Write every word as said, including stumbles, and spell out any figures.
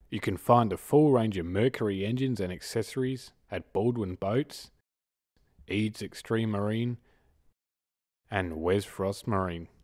You can find a full range of Mercury engines and accessories at Baldwin Boats, Eads Extreme Marine, and Wes Frost Marine.